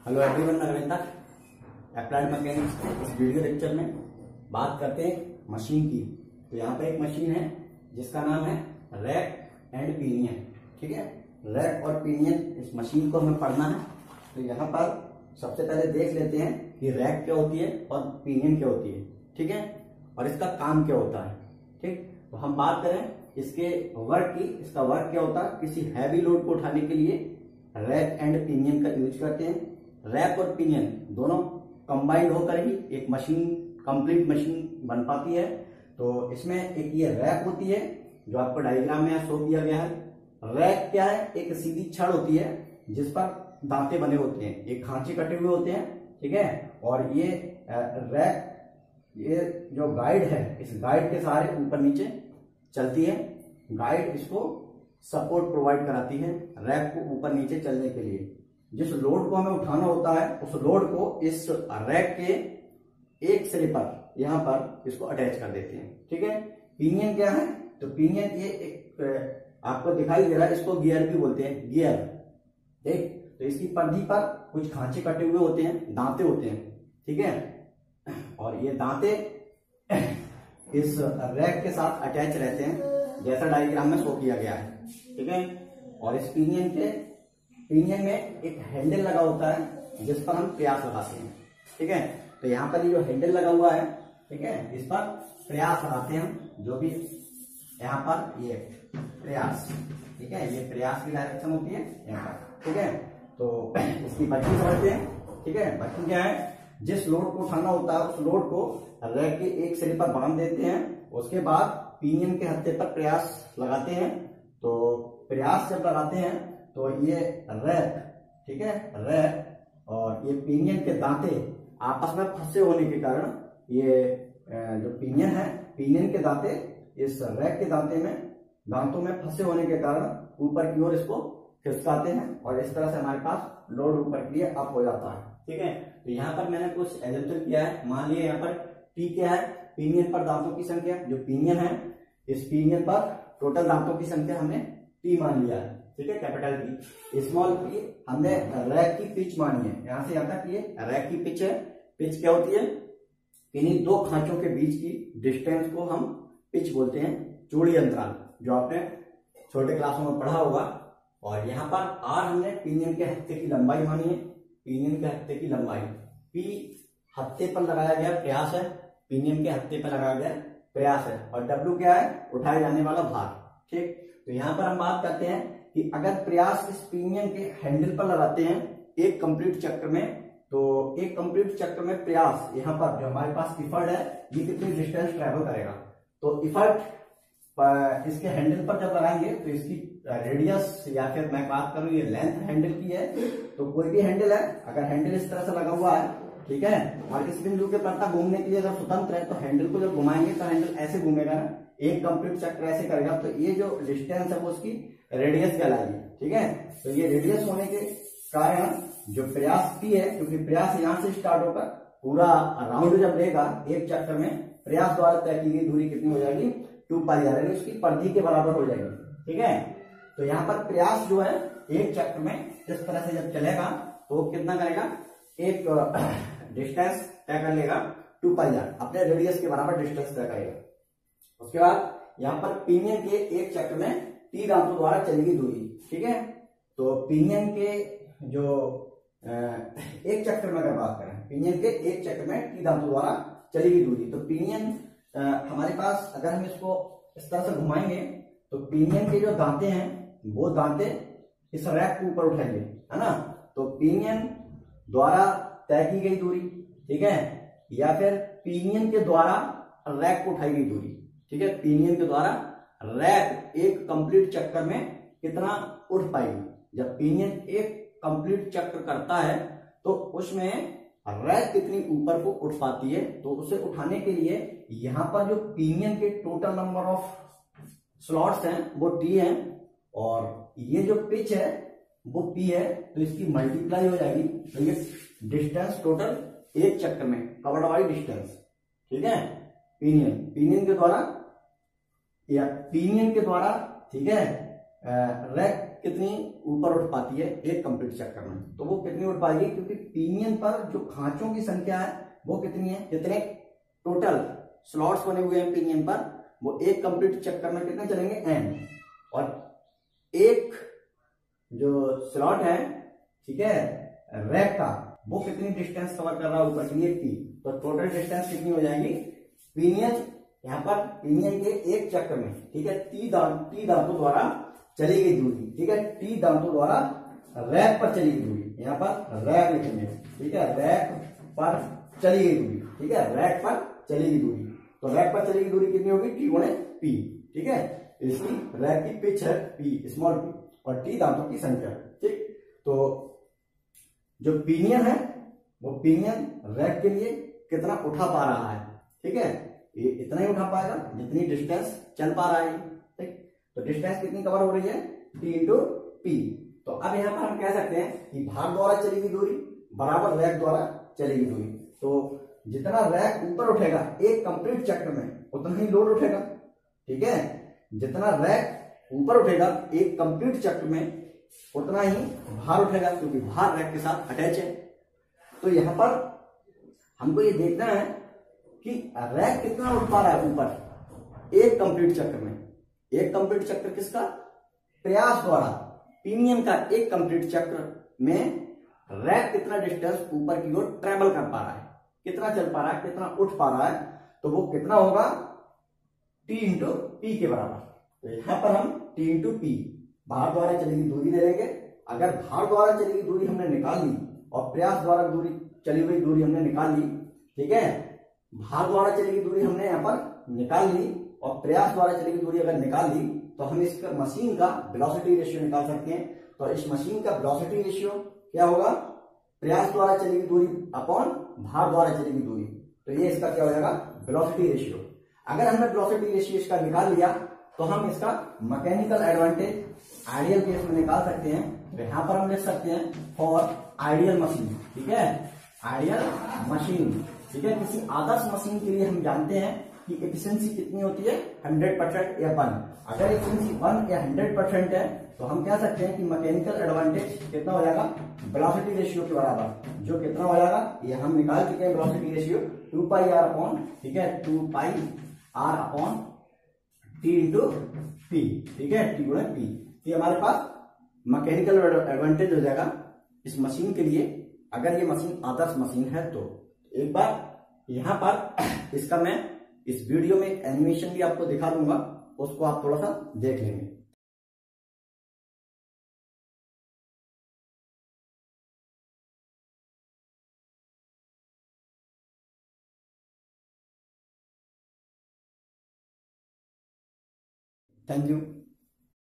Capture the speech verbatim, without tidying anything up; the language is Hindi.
हेलो एवरीवन, मैं रविंद्र अप्लाइड मैकेनिक्स के इस वीडियो लेक्चर में बात करते हैं मशीन की। तो यहाँ पर एक मशीन है जिसका नाम है रैक एंड पिनियन। ठीक है, रैक और पिनियन इस मशीन को हमें पढ़ना है। तो यहाँ पर सबसे पहले देख लेते हैं कि रैक क्या होती है और पिनियन क्या होती है। ठीक है, और इसका काम क्या होता है। ठीक, तो हम बात करें इसके वर्क की। इसका वर्क क्या होता है, किसी हैवी लोड को उठाने के लिए रैक एंड पिनियन का यूज करते हैं। रैक और पिनियन दोनों कंबाइंड होकर ही एक मशीन, कंप्लीट मशीन बन पाती है। तो इसमें एक ये रैक होती है जो आपको डायग्राम में शो किया गया है। रैक क्या है, एक सीधी छड़ होती है जिस पर दांते बने होते हैं, एक खांचे कटे हुए होते हैं। ठीक है, और ये रैक, ये जो गाइड है, इस गाइड के सहारे ऊपर नीचे चलती है। गाइड इसको सपोर्ट प्रोवाइड कराती है रैक को ऊपर नीचे चलने के लिए। जिस लोड को हमें उठाना होता है उस लोड को इस रैक के एक सिरे पर यहां पर इसको अटैच कर देते हैं। ठीक है, पिनियन क्या है, तो पिनियन ये एक आपको दिखाई दे रहा है, इसको गियर भी बोलते हैं, गियर। ठीक, तो इसकी परिधि पर कुछ खांचे कटे हुए होते हैं, दांते होते हैं। ठीक है, और ये दांते इस रैक के साथ अटैच रहते हैं जैसा डायग्राम में शो किया गया है। ठीक है, और इस पिनियन के पिनियन में एक हैंडल लगा होता है जिस पर हम प्रयास लगाते हैं। ठीक है, तो यहाँ पर ये जो हैंडल लगा हुआ है, ठीक है, इस पर प्रयास लगाते हैं हम, जो भी यहाँ पर ये प्रयास, ठीक है, ये प्रयास की डायरेक्शन होती है यहाँ पर। ठीक है, तो इसकी बच्ची समझते हैं। ठीक है, बच्ची क्या है, जिस लोड को उठाना होता है उस लोड को रैक के एक सिरे पर बांध देते हैं। उसके बाद पिनियन के हत्थे पर प्रयास लगाते हैं। तो प्रयास जब लगाते हैं तो ये रैक, ठीक है, रैक और ये पिनियन के दांते आपस में फंसे होने के कारण, ये जो पिनियन है, पिनियन के दांते इस रैक के दांते में दांतों में फंसे होने के कारण ऊपर की ओर इसको खिसकाते हैं और इस तरह से हमारे पास लोड ऊपर के लिए अप हो जाता है। ठीक है, तो यहाँ पर मैंने कुछ एग्जाम्पल किया है। मान लिया यहाँ पर टी क्या है, पिनियन पर दांतों की संख्या। जो पिनियन है, इस पिनियन पर टोटल दांतों की संख्या हमने टी मान लिया है। ठीक है, कैपिटल पी। स्मॉल पी हमने रैक की पिच मानी है। यहां से यहाँ तक ये रैक की पिच है। पिच क्या होती है, इन्हीं दो खांचों के बीच की डिस्टेंस को हम पिच बोलते हैं, चौड़ी अंतराल, जो आपने छोटे क्लासों में पढ़ा होगा। और यहाँ पर आर हमने पिनियन के हत्थे की लंबाई मानी है। पिनियन के हत्थे की लंबाई, पी हत्थे पर लगाया गया प्रयास है, पिनियन के हत्थे पर लगाया गया प्रयास है। और डब्ल्यू क्या है, उठाए जाने वाला भार। ठीक, तो यहाँ पर हम बात करते हैं कि अगर प्रयास इस पिनियन के हैंडल पर लगाते हैं एक कंप्लीट चक्र में, तो एक कंप्लीट चक्र में प्रयास, यहाँ पर जो हमारे पास इफर्ट है, ये कितनी डिस्टेंस ट्रेवल करेगा। तो इफर्ट इसके हैंडल पर जब लगाएंगे तो इसकी रेडियस, या फिर मैं बात करूं ये लेंथ हैंडल की है, तो कोई भी हैंडल है, अगर हैंडल इस तरह से लगा हुआ है, ठीक है, और इस बिंदु के प्रता घूमने के लिए अगर स्वतंत्र है, तो हैंडल को जब घुमाएंगे तो हैंडल ऐसे घूमेगा ना, एक कंप्लीट चक्र ऐसे करेगा। तो ये जो डिस्टेंस है वो उसकी रेडियस कहलाएगी। ठीक है, तो ये रेडियस होने के कारण जो प्रयास पी है, क्योंकि प्रयास यहां से स्टार्ट होकर पूरा राउंड जब लेगा एक चक्र में, प्रयास द्वारा तय की गई दूरी कितनी हो जाएगी, टू पाई आर, यानी उसकी परिधि के बराबर हो जाएगी। ठीक है, तो यहाँ पर प्रयास जो है एक चक्र में इस तरह से जब चलेगा तो कितना करेगा, एक डिस्टेंस तय कर लेगा, टू पाई आर, अपने रेडियस के बराबर डिस्टेंस तय करेगा। उसके बाद यहाँ पर पिनियन के एक चक्र में टी दांतों द्वारा चलेगी दूरी। ठीक है, तो पिनियन के जो एक चक्र में अगर बात करें, पिनियन के एक चक्र में टी दांतों द्वारा चलेगी दूरी, तो पिनियन हमारे पास, अगर हम इसको इस तरह से घुमाएंगे तो पिनियन के जो दांते हैं वो दांते इस रैक को ऊपर उठाएंगे, है ना। तो पिनियन द्वारा तय की गई दूरी, ठीक है, या फिर पिनियन के द्वारा रैक को उठाई गई दूरी। ठीक है, पिनियन के द्वारा रैक एक कंप्लीट चक्कर में कितना उठ पाएगी। जब पिनियन एक कंप्लीट चक्र करता है तो उसमें रैक कितनी ऊपर को उठ पाती है, तो उसे उठाने के लिए यहां पर जो पिनियन के टोटल नंबर ऑफ स्लॉट्स हैं वो टी हैं, और ये जो पिच है वो पी है, तो इसकी मल्टीप्लाई हो जाएगी। तो ये डिस्टेंस टोटल एक चक्र में कवर्ड बाई डिस्टेंस। ठीक है, पिनियन पिनियन के द्वारा, या पिनियन के द्वारा, ठीक है, रैक कितनी ऊपर उठ पाती है एक कंप्लीट चक्कर में, तो वो कितनी उठ पाएगी, क्योंकि पिनियन पर जो खांचों की संख्या है वो कितनी है, जितने टोटल स्लॉट्स बने हुए हैं पिनियन पर वो एक कंप्लीट चक्कर में कितने चलेंगे, एन। और एक जो स्लॉट है, ठीक है, रैक का, वो कितनी डिस्टेंस कवर कर रहा है ऊपर के लिए, टी। तो टोटल डिस्टेंस कितनी हो जाएगी, पिनियन यहाँ पर पिनियन के एक चक्र में, ठीक है, टी दांत टी दांतों द्वारा चली गई दूरी, ठीक है, टी दांतों द्वारा रैक पर चली गई दूरी, यहाँ पर रैक लिखेंगे, ठीक है, रैक पर चली गई दूरी, ठीक है, रैक पर चली गई दूरी। तो रैक पर चली गई दूरी कितनी होगी, टी गुणे पी, ठीक है। इसकी रैक की पिच है पी, स्मॉल पी, और टी दांतों की संख्या, ठीक। तो जो पिनियन है वो पिनियन रैक के लिए कितना उठा पा रहा है, ठीक है, ये इतना ही उठा पाएगा जितनी डिस्टेंस चल पा रहा है, ठीक। तो डिस्टेंस कितनी कवर हो रही है, टी इंटू पी। तो अब यहाँ पर हम कह सकते हैं कि भार द्वारा चली गई दूरी बराबर रैक द्वारा चली गई दूरी। तो जितना रैक ऊपर उठेगा एक कंप्लीट चक्र में उतना ही लोड उठेगा, ठीक है, जितना रैक ऊपर उठेगा एक कंप्लीट चक्र में उतना ही भार उठेगा, क्योंकि भार रैक के साथ अटैच है। तो यहाँ पर हमको ये देखना है कि रैक कितना उठ पा रहा है ऊपर एक कंप्लीट चक्र में। एक कंप्लीट चक्र किसका, प्रयास द्वारा पिनियन का एक कंप्लीट चक्र में रैक कितना डिस्टेंस ऊपर की ओर ट्रेवल कर पा रहा है, कितना चल पा रहा है, कितना उठ पा रहा है, तो वो कितना होगा, टी इंटू पी के बराबर। तो यहां पर हम टी इंटू पी भार द्वारा चली गई दूरी ले लेंगे। अगर भार द्वारा चली गई दूरी हमने निकाल ली और प्रयास द्वारा दूरी चली हुई दूरी हमने निकाल ली, ठीक है, भार द्वारा चली गई दूरी हमने यहाँ पर निकाल ली और प्रयास द्वारा चली गई दूरी अगर निकाल ली तो हम इस मशीन का वेलोसिटी रेशियो निकाल सकते हैं। तो इस मशीन का वेलोसिटी रेशियो क्या होगा, प्रयास द्वारा चली गई दूरी अपॉन भार द्वारा चली गई दूरी। तो ये इसका क्या हो जाएगा, वेलोसिटी रेशियो। अगर हमने वेलोसिटी रेशियो इसका निकाल लिया तो हम इसका मैकेनिकल एडवांटेज आइडियल केस में निकाल सकते हैं। तो यहाँ पर हम लिख सकते हैं फॉर आइडियल मशीन, ठीक है, आइडियल मशीन, ठीक है। किसी आदर्श मशीन के लिए हम जानते हैं कि एफिशिएंसी कितनी होती है, हंड्रेड परसेंट या वन। अगर एफिशिएंसी वन या हंड्रेड परसेंट है तो हम कह सकते हैं कि मैकेनिकल एडवांटेज कितना हो जाएगा, वेलोसिटी रेशियो के बराबर, जो कितना हो जाएगा ये हम निकाल चुके हैं, velocity ratio two pi R upon, ठीक है, two pi R upon T into P, ठीक है, टी गुणा पी। ये हमारे पास मैकेनिकल एडवांटेज हो जाएगा इस मशीन के लिए, अगर ये मशीन आदर्श मशीन है तो। एक बार यहां पर इसका मैं इस वीडियो में एनिमेशन भी आपको दिखा दूंगा, उसको आप थोड़ा सा देख लेंगे। Thank you.